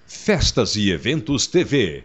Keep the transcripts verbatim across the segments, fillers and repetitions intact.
Festas e Eventos T V.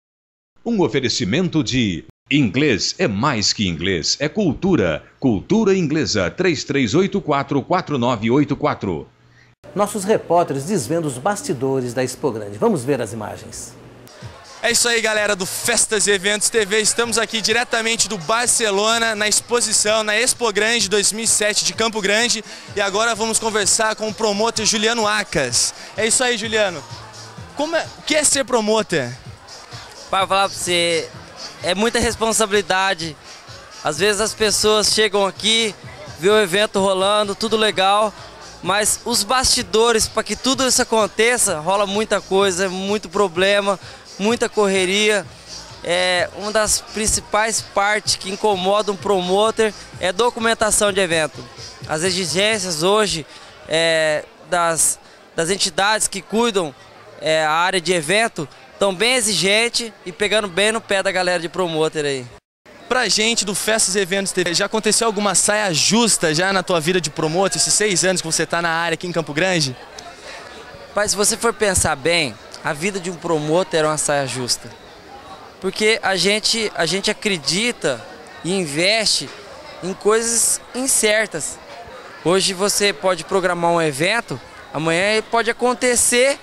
Um oferecimento de Inglês é mais que inglês, é cultura. Cultura inglesa. três três oito quatro, quatro nove oito quatro. Nossos repórteres desvendam os bastidores da Expo Grande. Vamos ver as imagens. É isso aí, galera do Festas e Eventos T V. Estamos aqui diretamente do Barcelona, na exposição, na Expo Grande dois mil e sete de Campo Grande. E agora vamos conversar com o promotor Juliano Acas. É isso aí, Juliano. Como é, o que é ser promotor? Para falar para você, é muita responsabilidade. Às vezes as pessoas chegam aqui, vê o evento rolando, tudo legal, mas os bastidores, para que tudo isso aconteça, rola muita coisa, muito problema, muita correria. É, uma das principais partes que incomoda um promotor é documentação de evento. As exigências hoje é, das, das entidades que cuidam é, a área de evento estão bem exigentes e pegando bem no pé da galera de promotor aí. Pra gente do Festas e Eventos T V, já aconteceu alguma saia justa já na tua vida de promotor, esses seis anos que você tá na área aqui em Campo Grande? Mas se você for pensar bem, a vida de um promotor é uma saia justa. Porque a gente, a gente acredita e investe em coisas incertas. Hoje você pode programar um evento, amanhã ele pode acontecer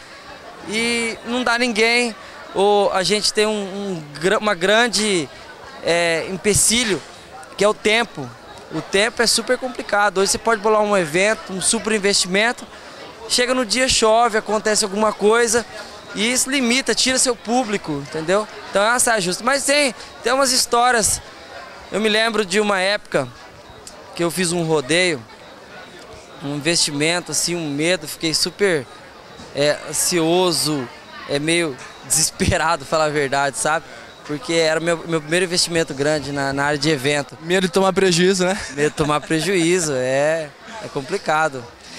e não dá ninguém, ou a gente tem um, um, uma grande é, empecilho, que é o tempo. O tempo é super complicado. Hoje você pode bolar um evento, um super investimento, chega no dia, chove, acontece alguma coisa e isso limita, tira seu público, entendeu? Então é uma saia justa. Mas tem, tem umas histórias. Eu me lembro de uma época que eu fiz um rodeio, um investimento, assim, um medo, fiquei super É, ansioso, é meio desesperado, falar a verdade, sabe? Porque era meu, meu primeiro investimento grande na, na área de evento. Medo de tomar prejuízo, né? Medo de tomar prejuízo, é, é complicado.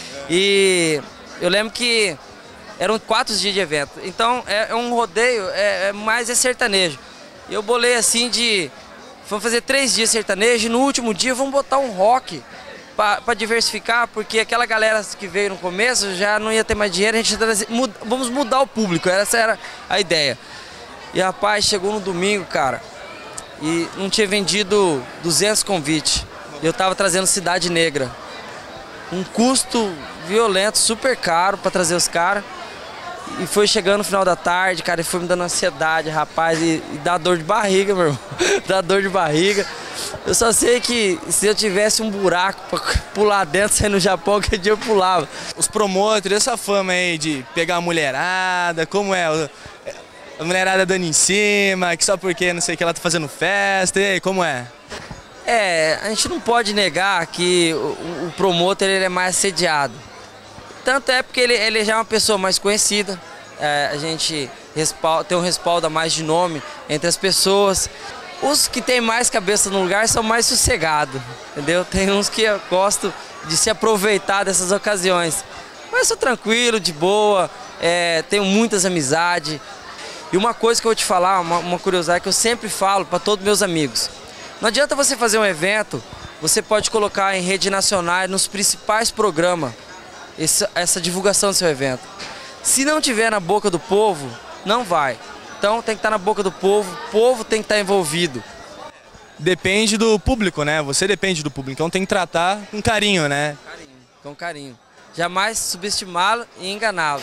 E eu lembro que eram quatro dias de evento, então é, é um rodeio, é, é mais é sertanejo. E eu bolei assim de, vamos fazer três dias sertanejo e no último dia vamos botar um rock para diversificar, porque aquela galera que veio no começo já não ia ter mais dinheiro, a gente muda, vamos mudar o público, essa era a ideia. E rapaz, chegou no domingo, cara, e não tinha vendido duzentos convites, eu tava trazendo Cidade Negra, um custo violento, super caro para trazer os caras, e foi chegando no final da tarde, cara, e foi me dando ansiedade, rapaz, e, e dá dor de barriga, meu irmão, dá dor de barriga. Eu só sei que se eu tivesse um buraco pra pular dentro, sair no Japão, que dia eu pulava. Os promotores, essa fama aí de pegar a mulherada, como é? A mulherada dando em cima, que só porque não sei o que ela tá fazendo festa, e aí, como é? É, a gente não pode negar que o, o promotor ele é mais assediado. Tanto é porque ele, ele já é uma pessoa mais conhecida, é, a gente respalda, tem um respaldo a mais de nome entre as pessoas. Os que tem mais cabeça no lugar são mais sossegados, entendeu? Tem uns que eu gosto de se aproveitar dessas ocasiões. Mas eu sou tranquilo, de boa, é, tenho muitas amizades. E uma coisa que eu vou te falar, uma, uma curiosidade que eu sempre falo para todos meus amigos. Não adianta você fazer um evento, você pode colocar em rede nacional, nos principais programas, essa, essa divulgação do seu evento. Se não tiver na boca do povo, não vai. Então tem que estar na boca do povo, o povo tem que estar envolvido. Depende do público, né? Você depende do público, então tem que tratar com carinho, né? Carinho, com carinho. Jamais subestimá-lo e enganá-lo.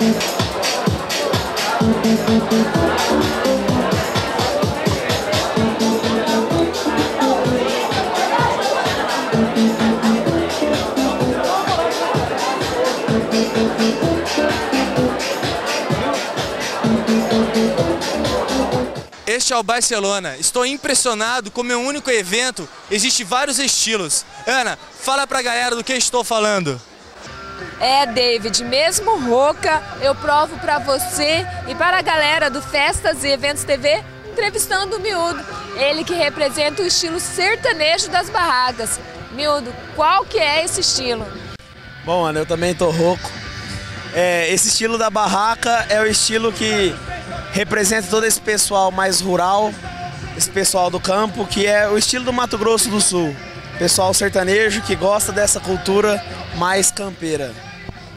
Este é o Barcelona. Estou impressionado com o meu único evento. Existem vários estilos. Ana, fala pra galera do que estou falando. É, David, mesmo rouca, eu provo pra você e para a galera do Festas e Eventos T V, entrevistando o Miúdo. Ele que representa o estilo sertanejo das barracas. Miúdo, qual que é esse estilo? Bom, Ana, eu também tô rouco. É, esse estilo da barraca é o estilo que representa todo esse pessoal mais rural, esse pessoal do campo, que é o estilo do Mato Grosso do Sul. Pessoal sertanejo que gosta dessa cultura mais campeira.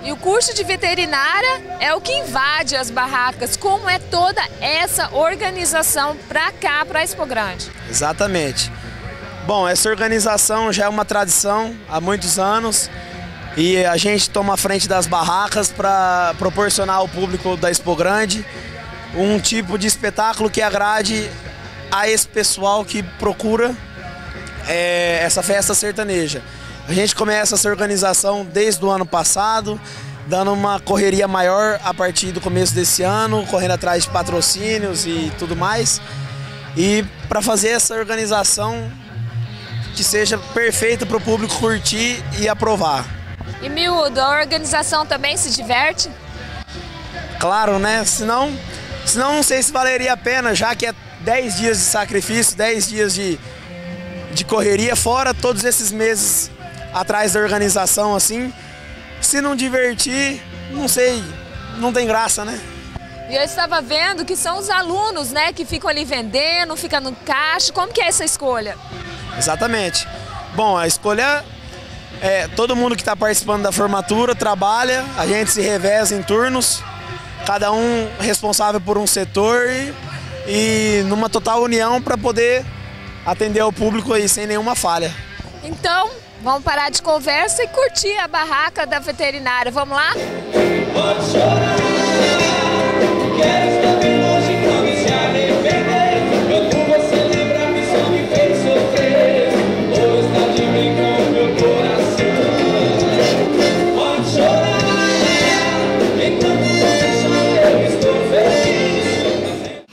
E o curso de veterinária é o que invade as barracas. Como é toda essa organização para cá, para Expo Grande? Exatamente. Bom, essa organização já é uma tradição há muitos anos e a gente toma a frente das barracas para proporcionar ao público da Expo Grande um tipo de espetáculo que agrade a esse pessoal que procura é, essa festa sertaneja. A gente começa essa organização desde o ano passado, dando uma correria maior a partir do começo desse ano, correndo atrás de patrocínios e tudo mais. E para fazer essa organização que seja perfeita para o público curtir e aprovar. E miúdo, a organização também se diverte? Claro, né? Senão, senão não sei se valeria a pena, já que é dez dias de sacrifício, dez dias de, de correria, fora todos esses meses atrás da organização, assim. Se não divertir, não sei, não tem graça, né? E eu estava vendo que são os alunos, né, que ficam ali vendendo, ficam no caixa. Como que é essa escolha? Exatamente. Bom, a escolha é todo mundo que está participando da formatura trabalha, a gente se reveza em turnos, cada um responsável por um setor e, e numa total união para poder atender ao público aí sem nenhuma falha. Então, vamos parar de conversa e curtir a barraca da veterinária. Vamos lá? Pode chorar, quero estar bem longe, não me se arrepender. Eu por você lembrar que só me fez sofrer. Ou está de bem com meu coração. Pode chorar, enquanto você chora eu estou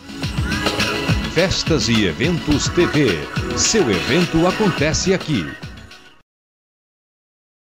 feliz. Festas e Eventos T V. Seu evento acontece aqui.